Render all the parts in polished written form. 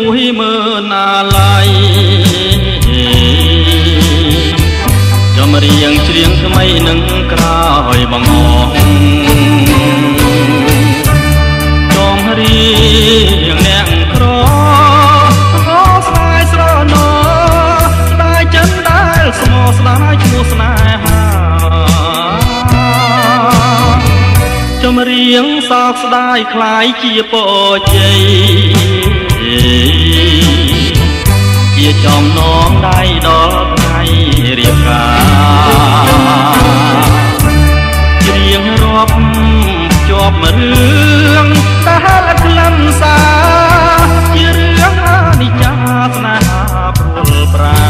មួយមើលណាឡៃចម្រៀងច្រៀងថ្មីនឹងក្រោយបងអងចំរៀងអ្នកក្រអូស្ដាយស្រណោស្ដាយចិនដែលស្មោស្ដាយឈ្មោះស្នេហាចម្រៀងសោកស្ដាយคล้ายជាពរជ័យជាចំណងដៃដល់ថ្ងៃរៀបការច្រៀងរាប់ជាប់រឿងដែលក្លិនសាជារឿងអនិច្ចាស្នេហាព្រួលប្រា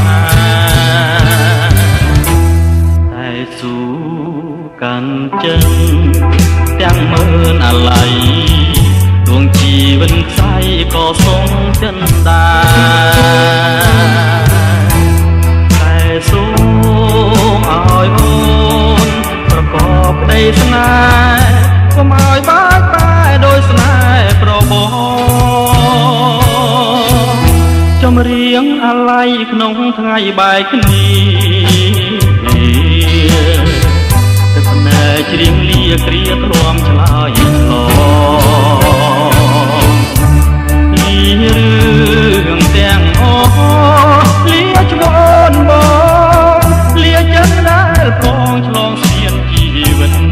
តែស៊ូកាន់ចិនទាំងមើលអាឡ័យដួងជីវិតខ្សែក៏សងចិនដែរតែសូមឲ្យអូនប្រកបក្តីស្នេហ៍កុំឲ្យបាក់តែដោយស្នេហ៍ប្របងចម្រៀងអាឡ័យក្នុងថ្ងៃបែកគ្នាទឹកភ្នែកច្រៀងលាគ្រាធ្លាមឆ្លើយឆ្លងលារឿងទាំងអស់លាច្បូនបងលាចិត្តដែលផងឆ្លងស្ពានជីវិត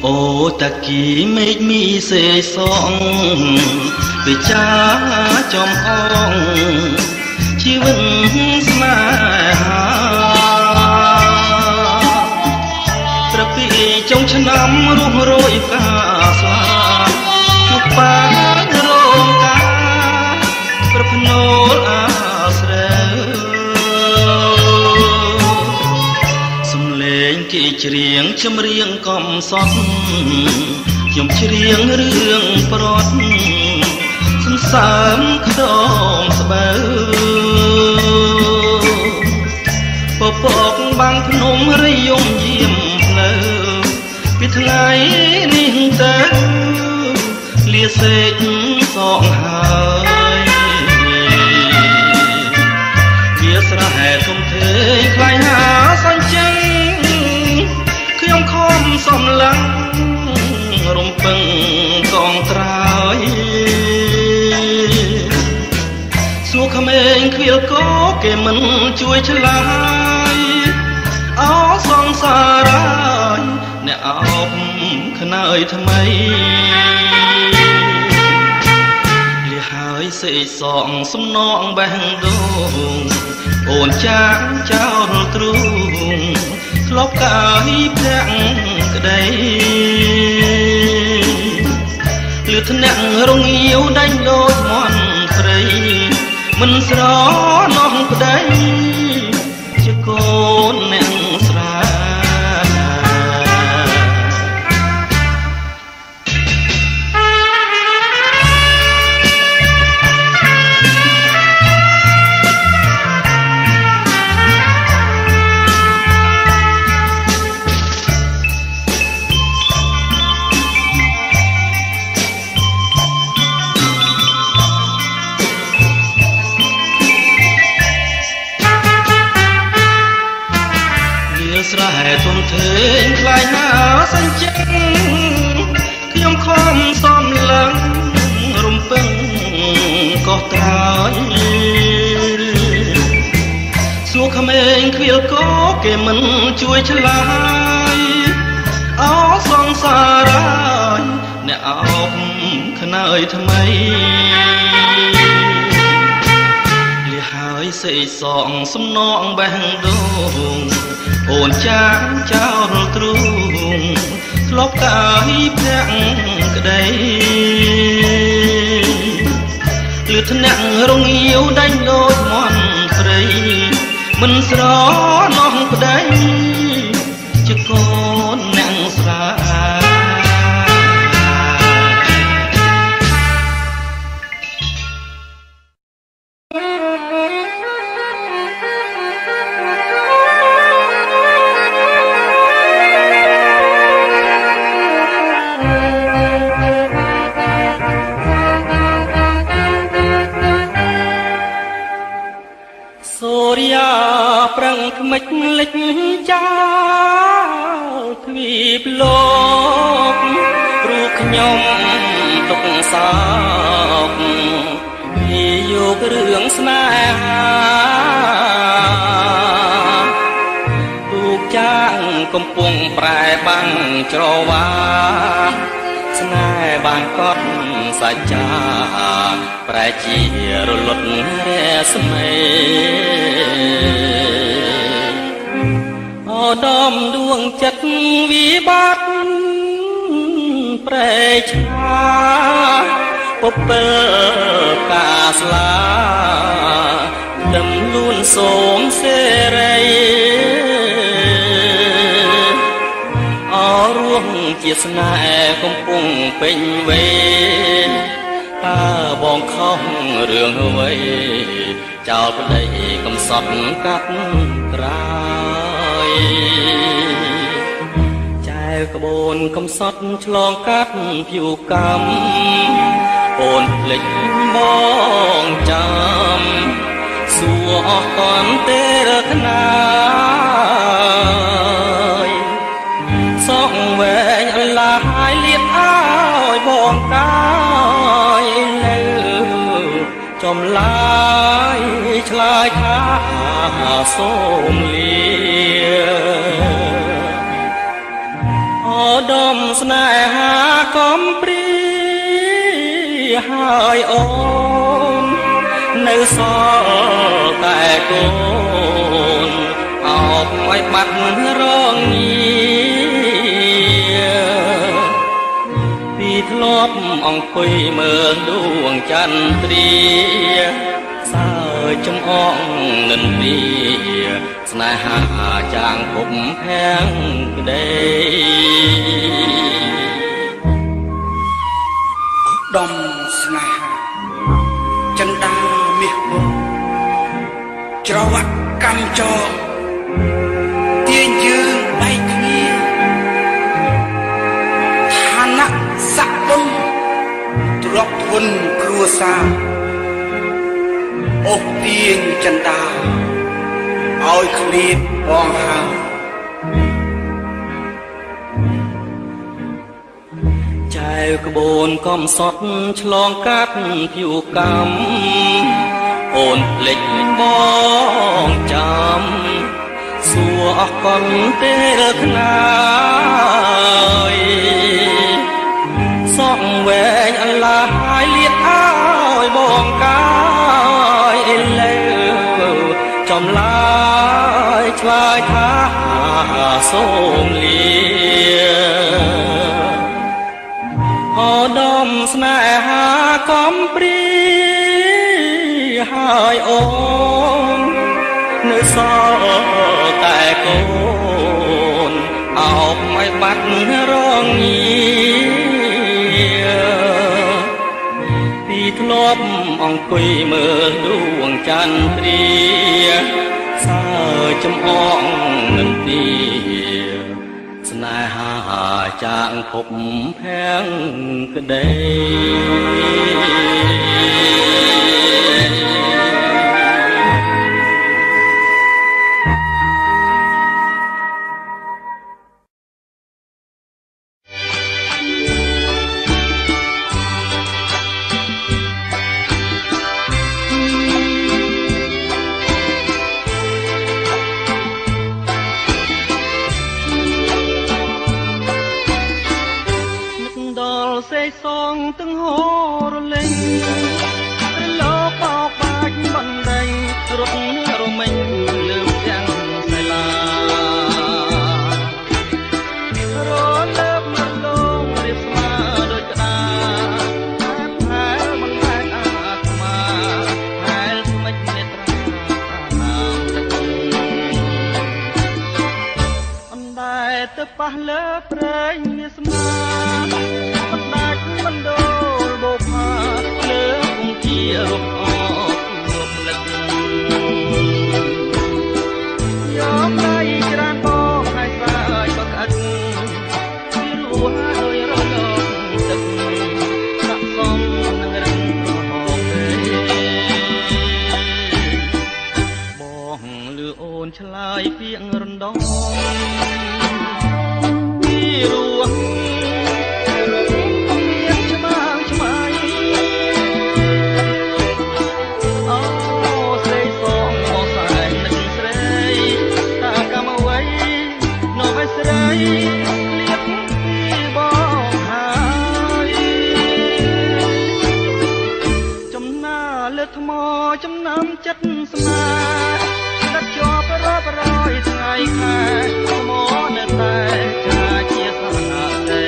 អូតាគីមេឃមីសេសងវិចាចំអងជីវិតស្នេហាត្រពីចុងឆ្នាំរស់រយកាស្លាជួបបារងកាប្រភ្នូលអាស្រែសំលេងគេច្រៀងចម្រៀងកំសត់ខ្ញុំច្រៀងរឿងប្រត់សន្សើមខ្ទមស្បូវពពកបាំងភ្នំរយំយាមផ្លូវពីថ្ងៃនេះទៅលាសេកសងហើយវាស្រែធំធេងខ្លាយហាសាញ់ចឹងខ្ញុំខំសំឡឹងរំពឹងកងត្រើយសួរក្មេងឃ្វាលគោគេមិនជួយឆ្លើយអោសងសារ៉ាយអ្នកអោបខ្នើយថ្មីលះហើយសេកសងសំណងបេះដូងអូនចាងចោលទ្រូងធ្លាប់កាយភ្នាក់ក្តីលឺថ្នាក់រងាវដាច់ដូចមន់ព្រៃមិនស្រណោះប្តីជាកូនអ្នកស្រាស្រែធំធេងខ្លាយណាសាញ់ចឹងខ្ញុំខំសំឡឹងរំពឹងកោះត្រើយសួរក្មេងឃ្វាលគោគេមិនជួយឆ្លើយអោសងសារ៉ាយអ្នកអោបខ្នើយថ្មីលះហើយសេកសងសំណងបេះដូងអូនចាងចោលទ្រូងធ្លាប់កាយភ្នាក់ក្តីលឺថ្នាក់រងាវដាច់ដូចមន់ព្រៃមិនស្រណោះប្តីជាកូនអ្នកស្រាប្រឹងខ្មិចលិចចោលទ្វីបលោកព្រោះខ្ញុំទុកសោកវាយករឿងស្នេហាទូកចាងកំពុងប្រែបាំងច្រវាស្នេហ៍បានកត់សច្ចាប្រែជារលត់រស្មីអូដំដួងចិត្តវិបត្តិប្រែឆាពពើកាស្លាដំលួនសូមសេរីអរួងជាស្នេហ៍កំពុងពេញវេនតើបងខំរឿងអ្វីចោលប្តីកំសត់កាត់ត្រាយចែវក្បូនកំសត់ឆ្លងកាត់ភៀវកម្មអូនភ្លេចបងចាំសួរអស់តន់ទេរកណាយសងវែងអឡាហើយលៀបអើយបងកាយនៅចំឡាយឆ្លើយថាសូមលាអดมสนาหาคอมปรีหายโอนในซอแต่โกนเอาไว้บัดร้องนี้ปีทลบអង្គុយមើលដួងចន្ទ្រាសើចំអងនិន្ទាស្នេហាចាងភពភាំងក្ដីឧត្តមស្នេហាចិន្តាមាសបុត្រច្រវាក់កម្មចរទាញយើងបែកគ្នាឋានៈស័ក្តិបុណ្យទ្រព្យធនគ្រួសារអូសទាញចិន្តាឲ្យឃ្លាតបងហើចែវក្បូនកំសត់ឆ្លងកាត់ភូកម្មអូនភ្លេចបងចាំសួរអស់កលពេលខ្នាយសក់វែងអន្លាយលៀតឲ្យបងកាយលើចំឡាយឆ្លើយថាសូមលាឧត្តមស្នេហាកំព្រីហើយអូននៅសល់តែកូនអោបមិនបាត់រងងារពីធ្លាប់អង្គុយមើលដួងចន្ទ្រាសើចំអងនិន្ទាស្នេហាចាងភពភាំងក្ដីសងទាំងហូរលេងរលោកបោកបាច់បណ្ដេញរត់រមិញលើទាំងសៃឡារលើកមកលងរៀបស្មាដូចក្តាហែលមិនហែលអាត្មាហែលស្មិចនេត្រានាមទឹកអណ្ដែតទៅប៉ះលើព្រែងមានស្មាមិនដូលបោផាលើគងជារំអករំលឹកយកដៃច្រានបងឲ្យស្រាយបកាត់ពីរੂហើយរលកទឹកស័កសមនឹងរឹងប្រហោពេបងលឺអូនឆ្លើយពាក្យរំដងពីរੂលៀបពីបងហើយចំណាលើថ្មចំណាំចិត្តស្នេហ៍ដាក់ជាប់រាប់រយថ្ងៃខែថ្មនៅតែចាជាស្នាទេ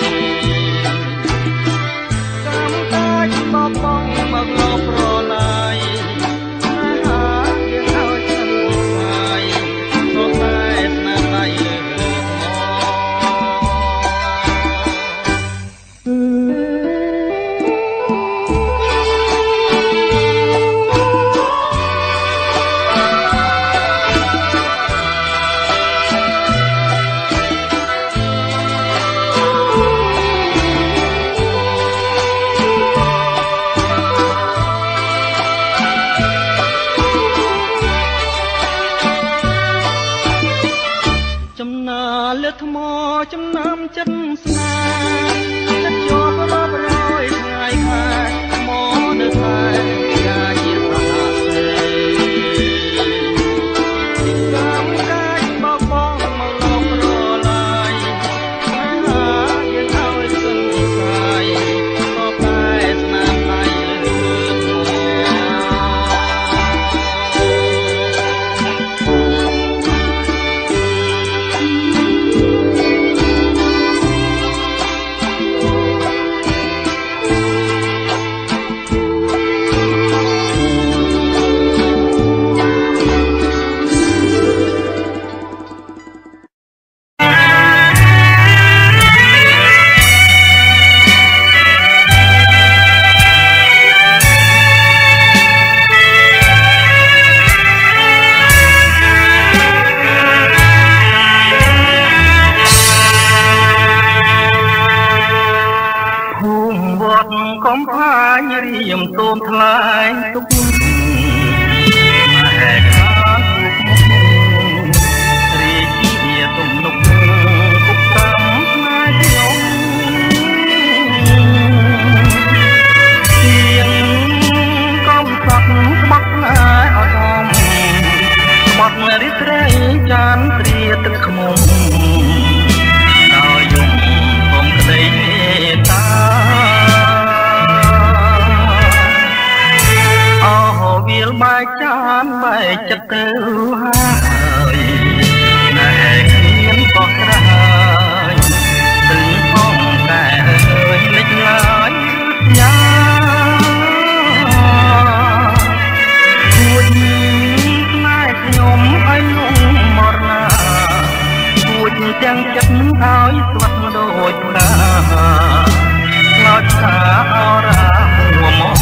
កម្មកាចបបងមកលោប្រឡាយស្នេហាយើងឲ្យฉันស្អាយសូមតែស្នាដៃលើថ្មចំណាំចិត្តស្នេហ៍ចិត្តជាប់រាប់រយថ្ងៃខែថ្មនៅតែជាជាស្នេហ៍ទេកម្មកាចបបងមកលោកប្រឡាយស្នេហាបែកចានបែកចិត្តទៅហើយណែខ្ញុំក៏ក្រើយទឹកផងតែលេចឡើយយ៉ាជួយផ្នែកខ្ញុំឲ្យលងមរណាជួយទាំងចិត្តឲ្យស្វាត់ដូចផ្កាខ្លោចថាអរាមួមក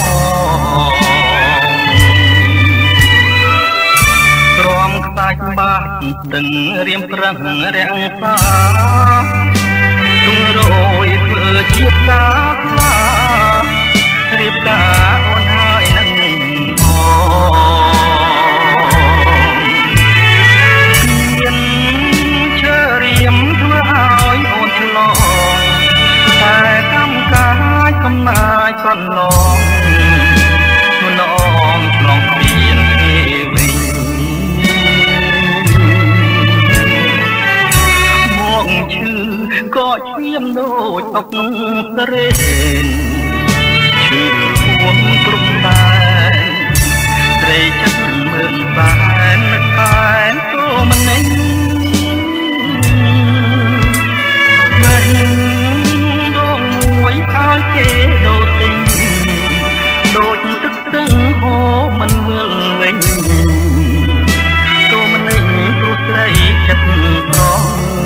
ក្រំខ្សាច់បាត់ទឹករៀមប្រឹងរាំងសាទុំរយធ្វើជាកាខ្លារៀបការអូនហើយនឹងមានឈើរៀមធ្វើឲ្យអូនឆ្លងតែកម្មកាយកំណាយសន្លងធ្នងឆ្លងពៀនគេវិញមកឈឺក៏ឈាមដូចអុកស្រេនឈឺហួងគ្រប់តែត្រីចិត្តមើលតែនឹកតែក៏មិនណេញមួយឲ្យគេដូរទិញដូចទឹកទឹកហូរមិនវិលវិញក៏មិនឯងព្រោះស្រីចិត្តប្រង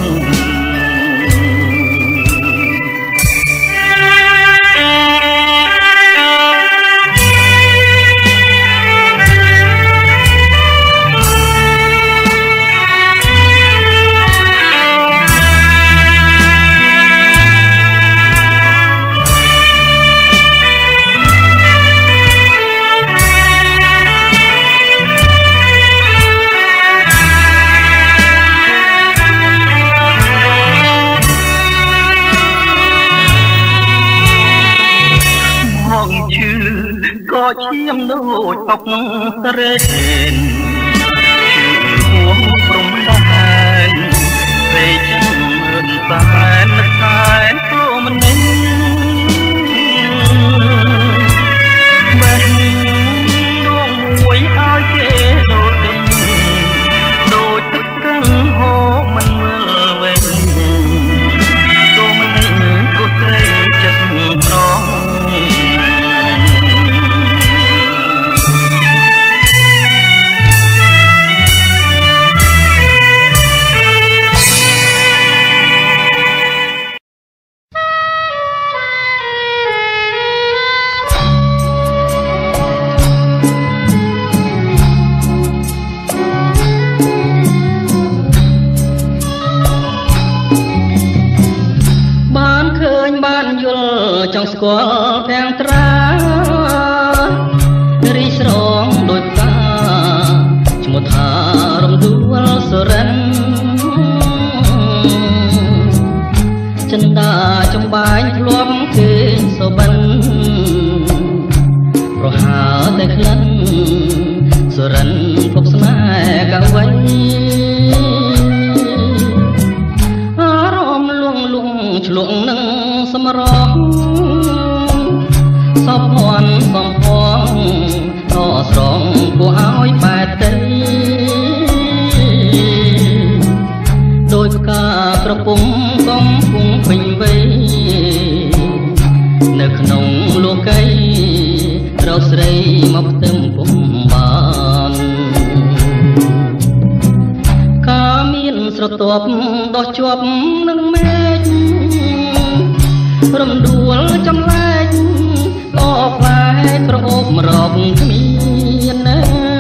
ក៏ឈាមដូចអុកស្រេនឈឺហួងព្រំដែនពេលចាំមើលតែនឹកតែក៏មិនណេញបែរដងមួយឲ្យគេដូរទិញដូចទឹកទឹកហូរមិនមើលវិញក៏មិនណេញក៏ស្រីចិត្តប្រងចង់ស្គាល់ទាំងត្រារីស្រងដូចតាឈ្មោះថារំដួលសុរិនចិនដាចំបាញ់ធ្លាប់ឃើញសុបិនប្រហើតែក្លិនសុរិនភពស្នេហ៍កៅវៃអារម្មណ៍លងលងឆ្លងនឹងសម្រងសពភ័ណ្ឌសំផងតស្រងគួរឲ្យបែកទៅដោយផ្កាក្រពុំកំពុងពេញវ័យនៅក្នុងលោកីរកស្រីមកផ្ទឹមពុំបានការមានស្រទាប់ដោះជាប់នឹងមេឃរំដួលចំលែកក៏ផ្លែក្រអូបរកគ្មានណា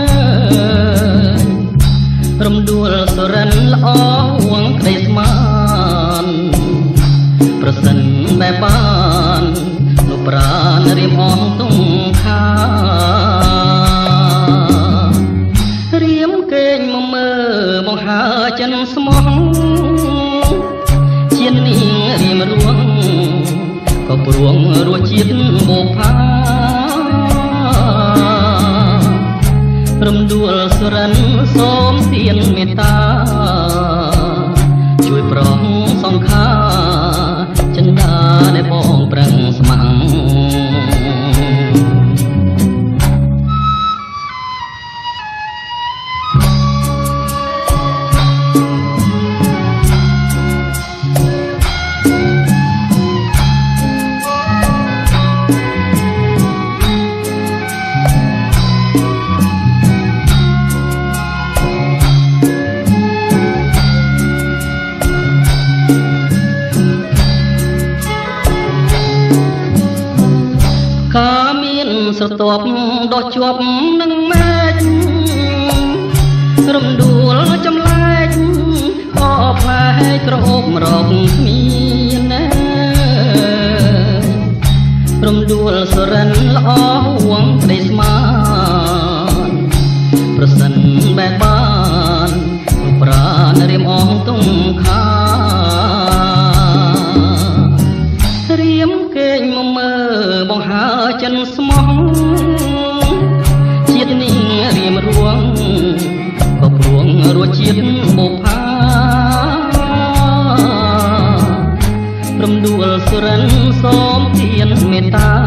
រំដួលសុរិនល្អហួងក្តីស្មានប្រសិនបែបបាននោះប្រាណរៀមអងទុំខារៀមកេងមកមើលមកហើចិនស្មោះជានាងរៀមរួងក៏ព្រួងរសជាតិបុផារំដួលសុរិនសូមទានមេត្តាជួយប្រងសង្ខាចិនដាដែលបងប្រឹងស្ម័គ្រស្រទាប់ដោះជាប់នឹងមេឃរំដួលចម្លែកក៏ផ្លែក្រអូបរកគ្មានណារំដួលសរិនល្អហួងក្តីស្មានប្រសិនបែបបានប្រាណរៀមអងទុំខារៀមកេងមកមើបង្ហើចិនស្មោះជាតិនេះរៀមរួងក៏ព្រួងរសជាតិបុផារំដួលសុរិនសូមទានមេត្តា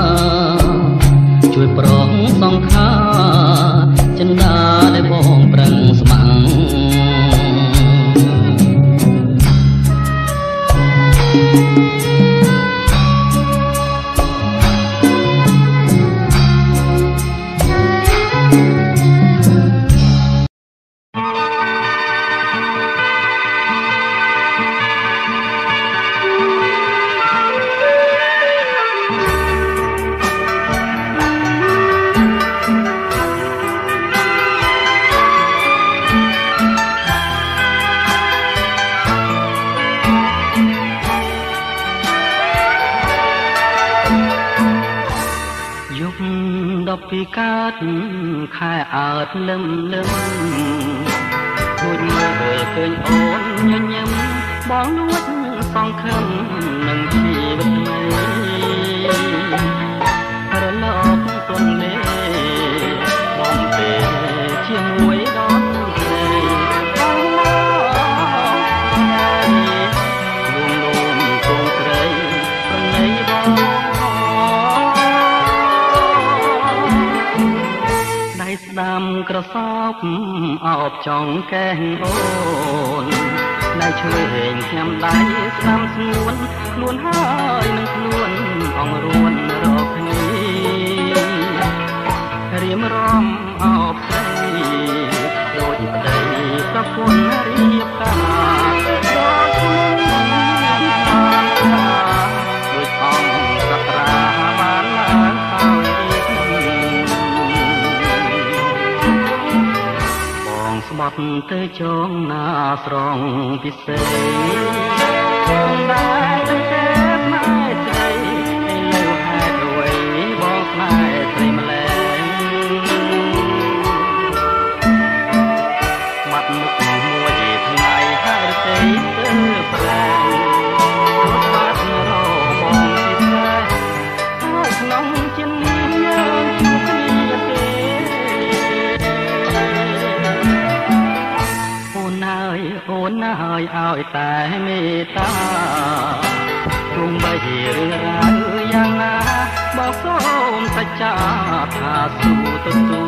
ជួយប្រងសង្ខាចិន្តាដែលបងប្រឹងស្ម័គ្រពីកាត់ខែអើតលឹមលឹមដូចមើលឃើញអូនញញឹមបងនួតសង្ឃឹមនឹងជីវិតថ្មីរលកទុនលេបងទេជាមួយដល់ទេបងមកលួងលោមកូនស្រីប្រណីបងស្ដាំក្រសោបអោបចង់កែងអូនណែជួយហែងខ្ញុំដៃស្ដាំស្ងួនខ្លួនហើយនឹងខ្លួនអងរួនរកគ្នារៀមរំអោបស្រីដូចប្តីប្រពន្ធរៀបការដូចខ្លួនដូចអង្គសត្រាបានឡើងហើយស្បត់ទៅចងណាស្រងពិសេសបងដែរទៅទេស្នេហ៍ស្រីឥឡូវហេតុអ្វីបងស្នេហ៍ស្រីម្ល៉េះបាត់មុខមួយថ្ងៃហើយទេទៅប្រែដូចបាត់របងពិសេសហើយក្នុងចិត្តយើងជួបគ្នាទេអូនហើយឲ្យតែមេត្តាទោះបីរឿងរ៉ាវយ៉ាងណាបងសូមសច្ចាថាស៊ូទទួល